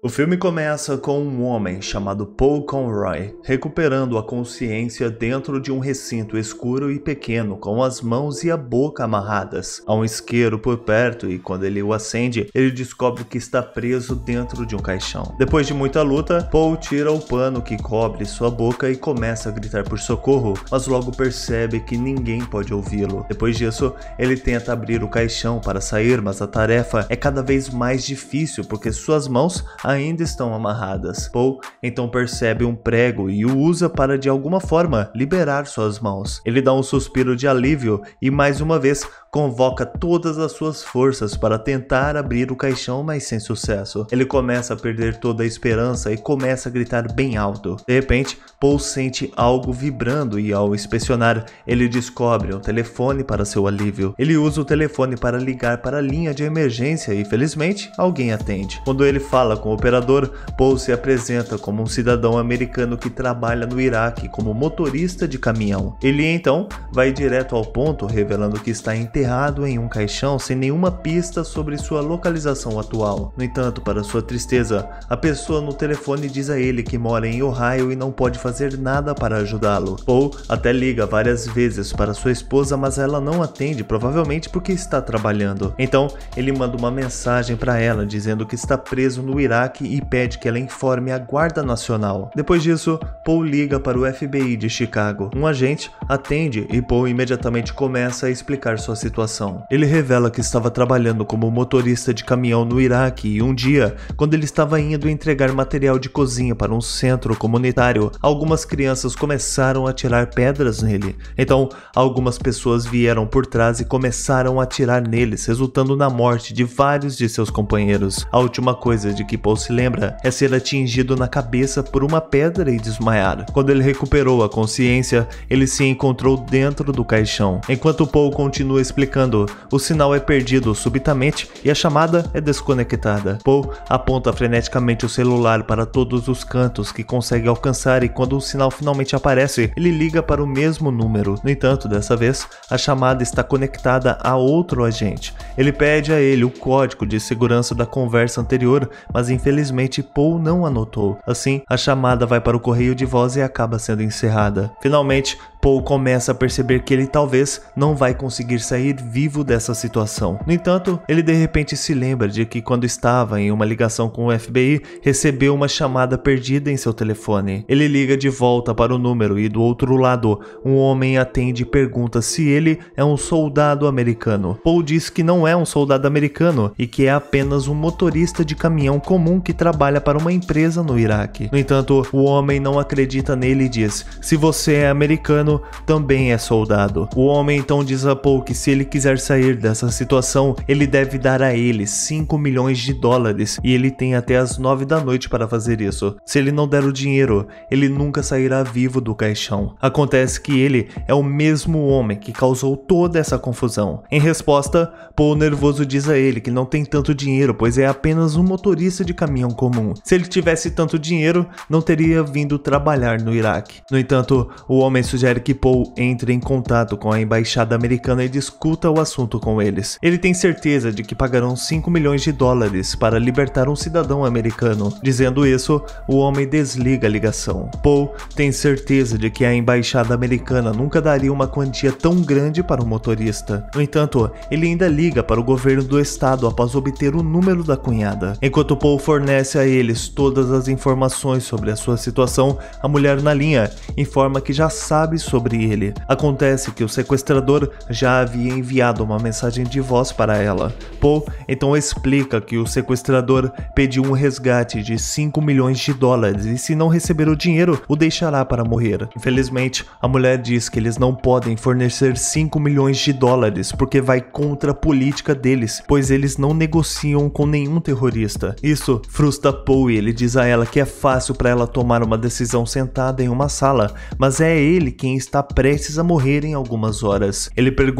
O filme começa com um homem chamado Paul Conroy recuperando a consciência dentro de um recinto escuro e pequeno com as mãos e a boca amarradas. Há um isqueiro por perto e quando ele o acende, ele descobre que está preso dentro de um caixão. Depois de muita luta, Paul tira o pano que cobre sua boca e começa a gritar por socorro, mas logo percebe que ninguém pode ouvi-lo. Depois disso, ele tenta abrir o caixão para sair, mas a tarefa é cada vez mais difícil porque suas mãos ainda estão amarradas. Paul então percebe um prego e o usa para de alguma forma liberar suas mãos. Ele dá um suspiro de alívio e mais uma vez convoca todas as suas forças para tentar abrir o caixão, mas sem sucesso. Ele começa a perder toda a esperança e começa a gritar bem alto. De repente, Paul sente algo vibrando e ao inspecionar, ele descobre um telefone para seu alívio. Ele usa o telefone para ligar para a linha de emergência e felizmente alguém atende. Quando ele fala com o operador, Paul se apresenta como um cidadão americano que trabalha no Iraque como motorista de caminhão. Ele então vai direto ao ponto, revelando que está enterrado em um caixão sem nenhuma pista sobre sua localização atual. No entanto, para sua tristeza, a pessoa no telefone diz a ele que mora em Ohio e não pode fazer nada para ajudá-lo. Paul até liga várias vezes para sua esposa, mas ela não atende, provavelmente porque está trabalhando. Então, ele manda uma mensagem para ela dizendo que está preso no Iraque e pede que ela informe a Guarda Nacional. Depois disso, Paul liga para o FBI de Chicago. Um agente atende e Paul imediatamente começa a explicar sua situação. Ele revela que estava trabalhando como motorista de caminhão no Iraque e um dia, quando ele estava indo entregar material de cozinha para um centro comunitário, algumas crianças começaram a atirar pedras nele. Então, algumas pessoas vieram por trás e começaram a atirar neles, resultando na morte de vários de seus companheiros. A última coisa de que Paul se lembra é ser atingido na cabeça por uma pedra e desmaiar. Quando ele recuperou a consciência, ele se encontrou dentro do caixão. Enquanto Paul continua explicando, o sinal é perdido subitamente e a chamada é desconectada. Paul aponta freneticamente o celular para todos os cantos que consegue alcançar e quando o sinal finalmente aparece, ele liga para o mesmo número. No entanto, dessa vez, a chamada está conectada a outro agente. Ele pede a ele o código de segurança da conversa anterior, mas infelizmente Paul não anotou. Assim, a chamada vai para o correio de voz e acaba sendo encerrada. Finalmente, Paul começa a perceber que ele talvez não vai conseguir sair vivo dessa situação. No entanto, ele de repente se lembra de que quando estava em uma ligação com o FBI, recebeu uma chamada perdida em seu telefone. Ele liga de volta para o número e do outro lado, um homem atende e pergunta se ele é um soldado americano. Paul diz que não é um soldado americano e que é apenas um motorista de caminhão comum que trabalha para uma empresa no Iraque. No entanto, o homem não acredita nele e diz: se você é americano, também é soldado. O homem então diz a Paul que se ele quiser sair dessa situação, ele deve dar a ele $5 milhões e ele tem até as 9 da noite para fazer isso. Se ele não der o dinheiro, ele nunca sairá vivo do caixão. Acontece que ele é o mesmo homem que causou toda essa confusão. Em resposta, Paul nervoso diz a ele que não tem tanto dinheiro, pois é apenas um motorista de caminhão comum. Se ele tivesse tanto dinheiro, não teria vindo trabalhar no Iraque. No entanto, o homem sugere que Paul entre em contato com a embaixada americana e discuta o assunto com eles. Ele tem certeza de que pagarão $5 milhões para libertar um cidadão americano. Dizendo isso, o homem desliga a ligação. Paul tem certeza de que a embaixada americana nunca daria uma quantia tão grande para o motorista. No entanto, ele ainda liga para o governo do estado após obter o número da cunhada. Enquanto Paul fornece a eles todas as informações sobre a sua situação, a mulher na linha informa que já sabe sobre ele. Acontece que o sequestrador já havia enviado uma mensagem de voz para ela. Paul então explica que o sequestrador pediu um resgate de $5 milhões e se não receber o dinheiro, o deixará para morrer. Infelizmente, a mulher diz que eles não podem fornecer $5 milhões porque vai contra a política deles, pois eles não negociam com nenhum terrorista. Isso frustra Paul e ele diz a ela que é fácil para ela tomar uma decisão sentada em uma sala, mas é ele quem está prestes a morrer em algumas horas. Ele pergunta a ela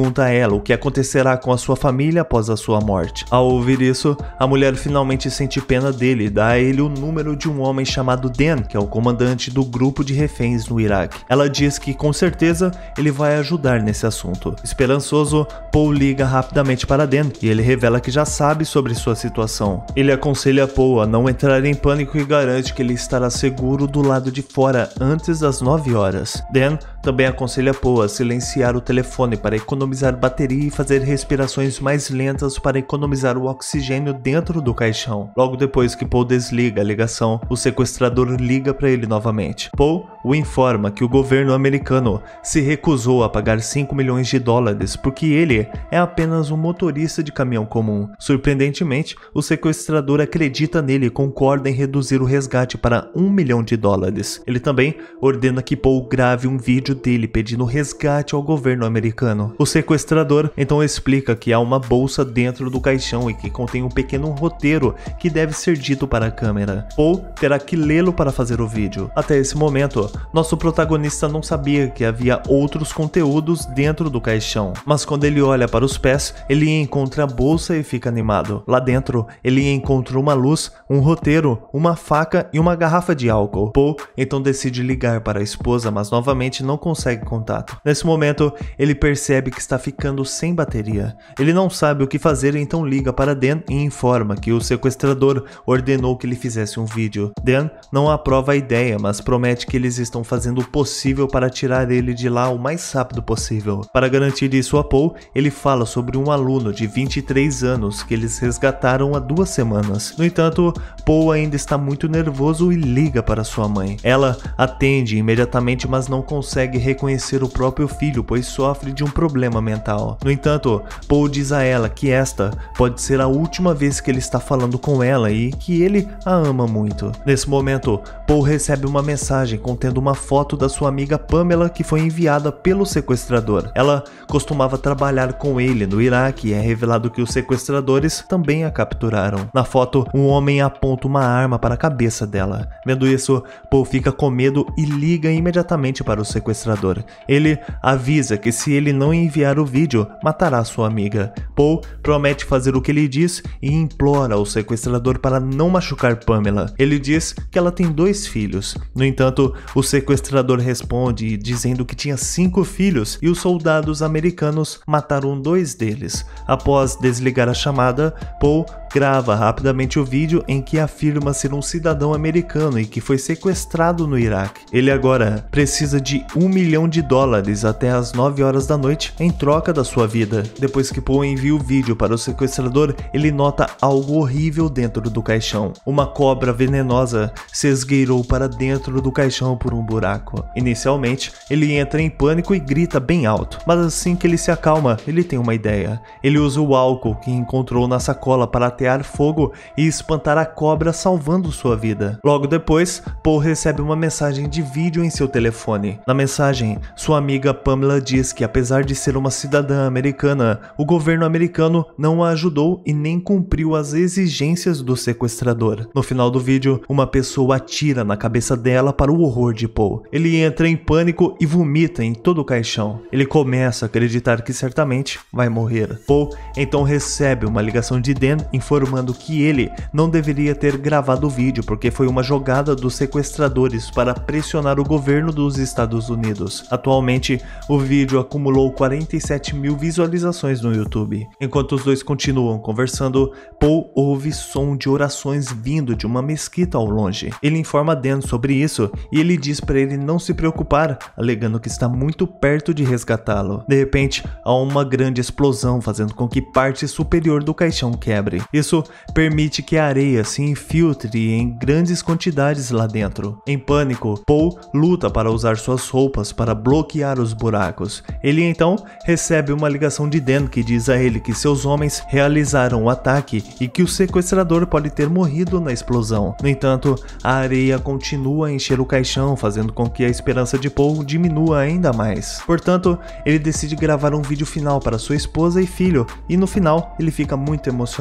ela o que acontecerá com a sua família após a sua morte. Ao ouvir isso, a mulher finalmente sente pena dele e dá a ele o número de um homem chamado Dan, que é o comandante do grupo de reféns no Iraque. Ela diz que com certeza ele vai ajudar nesse assunto. Esperançoso, Paul liga rapidamente para Dan e ele revela que já sabe sobre sua situação. Ele aconselha Paul a não entrar em pânico e garante que ele estará seguro do lado de fora antes das 9 horas. Dan também aconselha Paul a silenciar o telefone para economizar bateria e fazer respirações mais lentas para economizar o oxigênio dentro do caixão. Logo depois que Paul desliga a ligação, o sequestrador liga para ele novamente. Paul o informa que o governo americano se recusou a pagar 5 milhões de dólares porque ele é apenas um motorista de caminhão comum. Surpreendentemente, o sequestrador acredita nele e concorda em reduzir o resgate para 1 milhão de dólares. Ele também ordena que Paul grave um vídeo dele pedindo resgate ao governo americano. O sequestrador então explica que há uma bolsa dentro do caixão e que contém um pequeno roteiro que deve ser dito para a câmera. Paul terá que lê-lo para fazer o vídeo. Até esse momento, nosso protagonista não sabia que havia outros conteúdos dentro do caixão, mas quando ele olha para os pés, ele encontra a bolsa e fica animado. Lá dentro, ele encontra uma luz, um roteiro, uma faca e uma garrafa de álcool. Paul então decide ligar para a esposa, mas novamente não consegue contato. Nesse momento, ele percebe que está ficando sem bateria. Ele não sabe o que fazer, então liga para Dan e informa que o sequestrador ordenou que ele fizesse um vídeo. Dan não aprova a ideia, mas promete que eles estão fazendo o possível para tirar ele de lá o mais rápido possível. Para garantir isso a Paul, ele fala sobre um aluno de 23 anos que eles resgataram há 2 semanas. No entanto, Paul ainda está muito nervoso e liga para sua mãe. Ela atende imediatamente, mas não consegue reconhecer o próprio filho, pois sofre de um problema mental. No entanto, Paul diz a ela que esta pode ser a última vez que ele está falando com ela e que ele a ama muito. Nesse momento, Paul recebe uma mensagem contendo uma foto da sua amiga Pamela que foi enviada pelo sequestrador. Ela costumava trabalhar com ele no Iraque e é revelado que os sequestradores também a capturaram. Na foto, um homem aponta uma arma para a cabeça dela. Vendo isso, Paul fica com medo e liga imediatamente para o sequestrador. Ele avisa que se ele não enviar o vídeo, matará sua amiga. Paul promete fazer o que ele diz e implora ao sequestrador para não machucar Pamela. Ele diz que ela tem 2 filhos. No entanto, o sequestrador responde dizendo que tinha 5 filhos e os soldados americanos mataram 2 deles. Após desligar a chamada, Paul grava rapidamente o vídeo em que afirma ser um cidadão americano e que foi sequestrado no Iraque. Ele agora precisa de 1 milhão de dólares até as 9 horas da noite em troca da sua vida. Depois que Paul envia o vídeo para o sequestrador, ele nota algo horrível dentro do caixão. Uma cobra venenosa se esgueirou para dentro do caixão por um buraco. Inicialmente, ele entra em pânico e grita bem alto, mas assim que ele se acalma, ele tem uma ideia. Ele usa o álcool que encontrou na sacola para atear fogo e espantar a cobra, salvando sua vida. Logo depois, Paul recebe uma mensagem de vídeo em seu telefone. Na mensagem, sua amiga Pamela diz que apesar de ser uma cidadã americana, o governo americano não a ajudou e nem cumpriu as exigências do sequestrador. No final do vídeo, uma pessoa atira na cabeça dela para o horror de Paul. Ele entra em pânico e vomita em todo o caixão. Ele começa a acreditar que certamente vai morrer. Paul então recebe uma ligação de Dan informando que ele não deveria ter gravado o vídeo porque foi uma jogada dos sequestradores para pressionar o governo dos Estados Unidos. Atualmente, o vídeo acumulou 47 mil visualizações no YouTube. Enquanto os dois continuam conversando, Paul ouve som de orações vindo de uma mesquita ao longe. Ele informa Dan sobre isso e ele diz para ele não se preocupar, alegando que está muito perto de resgatá-lo. De repente, há uma grande explosão fazendo com que parte superior do caixão quebre. Isso permite que a areia se infiltre em grandes quantidades lá dentro. Em pânico, Paul luta para usar suas roupas para bloquear os buracos. Ele então recebe uma ligação de Dan que diz a ele que seus homens realizaram o ataque e que o sequestrador pode ter morrido na explosão. No entanto, a areia continua a encher o caixão, fazendo com que a esperança de Paul diminua ainda mais. Portanto, ele decide gravar um vídeo final para sua esposa e filho, e no final ele fica muito emocionado.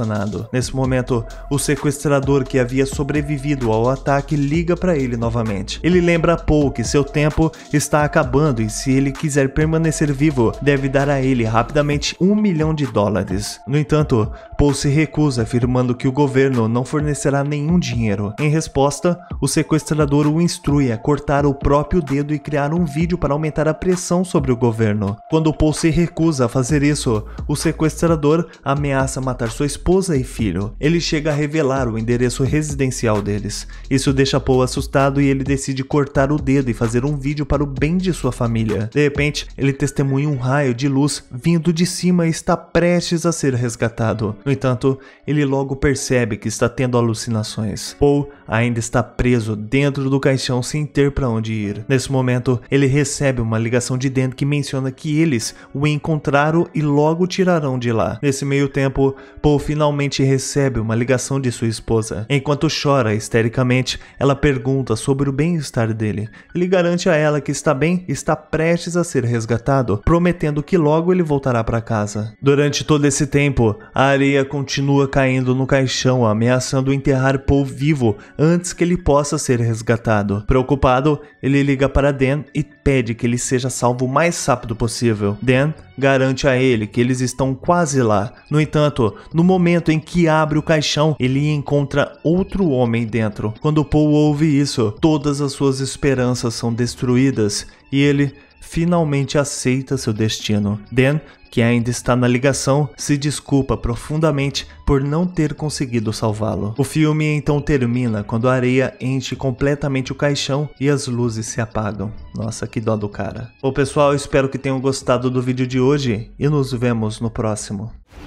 lado. Nesse momento, o sequestrador que havia sobrevivido ao ataque liga para ele novamente. Ele lembra a Paul que seu tempo está acabando e se ele quiser permanecer vivo, deve dar a ele rapidamente $1 milhão. No entanto, Paul se recusa, afirmando que o governo não fornecerá nenhum dinheiro. Em resposta, o sequestrador o instrui a cortar o próprio dedo e criar um vídeo para aumentar a pressão sobre o governo. Quando Paul se recusa a fazer isso, o sequestrador ameaça matar sua esposa e filho. Ele chega a revelar o endereço residencial deles. Isso deixa Paul assustado e ele decide cortar o dedo e fazer um vídeo para o bem de sua família. De repente, ele testemunha um raio de luz vindo de cima e está prestes a ser resgatado. No entanto, ele logo percebe que está tendo alucinações. Paul ainda está preso dentro do caixão sem ter para onde ir. Nesse momento, ele recebe uma ligação de Dan que menciona que eles o encontraram e logo o tirarão de lá. Nesse meio tempo, Paul finalmente recebe uma ligação de sua esposa. Enquanto chora histericamente, ela pergunta sobre o bem-estar dele. Ele garante a ela que está bem e está prestes a ser resgatado, prometendo que logo ele voltará para casa. Durante todo esse tempo, a areia continua caindo no caixão, ameaçando enterrar Paul vivo antes que ele possa ser resgatado. Preocupado, ele liga para Dan e pede que ele seja salvo o mais rápido possível. Dan garante a ele que eles estão quase lá. No entanto, no momento em que abre o caixão, ele encontra outro homem dentro. Quando Paul ouve isso, todas as suas esperanças são destruídas e ele finalmente aceita seu destino. Dan, que ainda está na ligação, se desculpa profundamente por não ter conseguido salvá-lo. O filme então termina quando a areia enche completamente o caixão e as luzes se apagam. Nossa, que dó do cara. Bom pessoal, espero que tenham gostado do vídeo de hoje e nos vemos no próximo.